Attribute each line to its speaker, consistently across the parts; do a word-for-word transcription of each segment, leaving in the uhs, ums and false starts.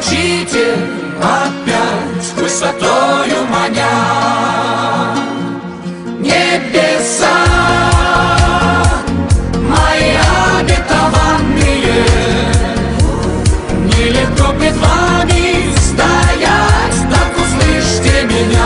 Speaker 1: молчите, опять высотою маня. Небеса мои обетованные, нелегко пред вами стоять, так услышьте меня.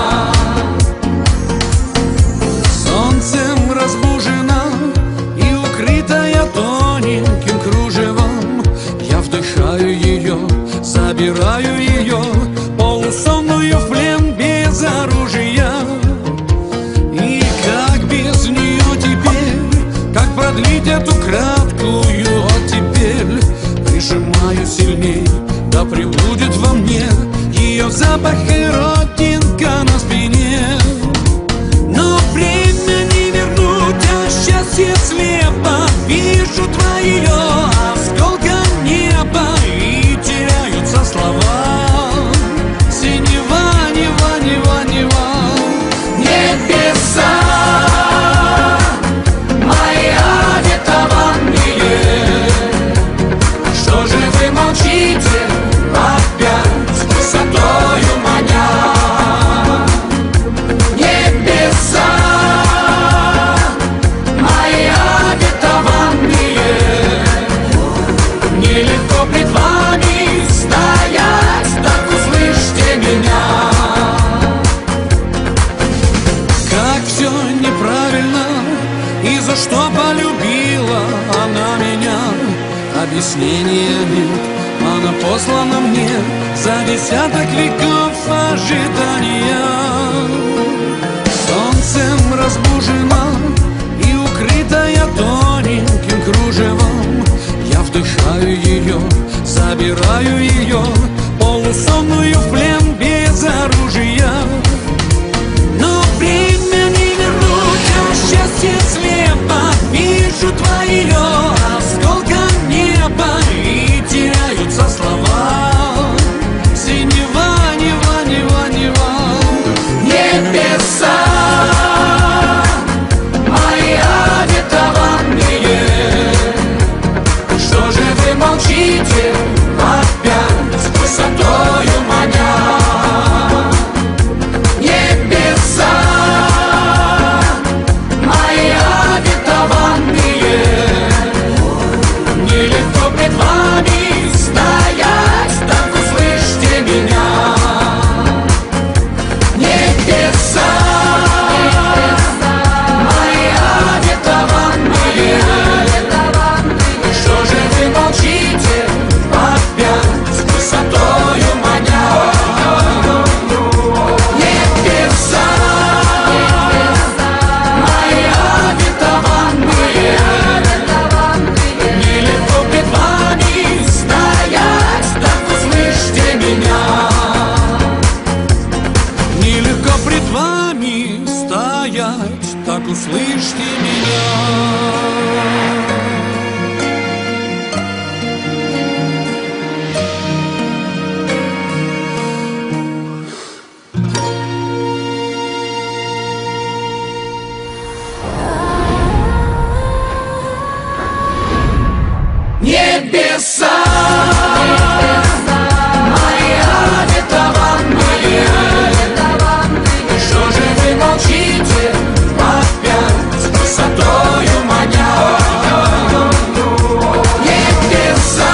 Speaker 2: Солнцем разбужена и укрытая тоненьким кружевом, я вдыхаю ее, забираю ее, полусонную в плен без оружия. И как без нее теперь, как продлить эту краткую оттепель? Прижимаю сильней, да пребудет во мне ее запах и родинка на спине. Но время не вернуть, а счастье слепо. Вижу твое осколка неба, и теряются слова. Синева, нева, нева, нева.
Speaker 1: Небеса мои обетованные, что же вы молчите, опять высотою маня? Небеса мои обетованные, нелегко пред вами стоять, так услышьте меня.
Speaker 2: Как все неправильно, и за что полюбила она меня? Объяснения нет, она послана мне за десяток веков ожидания. Солнцем разбужена и укрытая тоненьким кружевом, я вдыхаю ее, забираю ее, полусонную в плен без оружия. Но время не вернуть, а счастье слепо. Вижу твое осколка неба, и теряются слова. Синева, нева, нева, нева.
Speaker 1: Небеса мои обетованные, что же вы молчите, опять высотою маня? Небеса мои обетованные, нелегко пред вами стоять, так услышьте меня. Небеса мои обетованные, что же вы молчите, опять высотою маня? Небеса мои обетованные, нелегко пред вами стоять, так услышьте меня.
Speaker 2: Нелегко пред вами стоять, так услышьте меня.
Speaker 1: Небеса мои обетованные, что же вы молчите, опять высотою маня? Небеса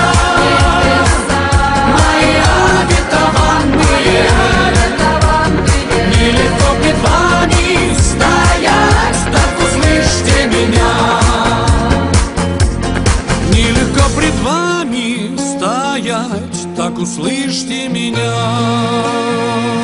Speaker 1: мои обетованные, нелегко пред вами стоять, так услышьте меня.
Speaker 2: Нелегко пред вами стоять, так услышьте меня.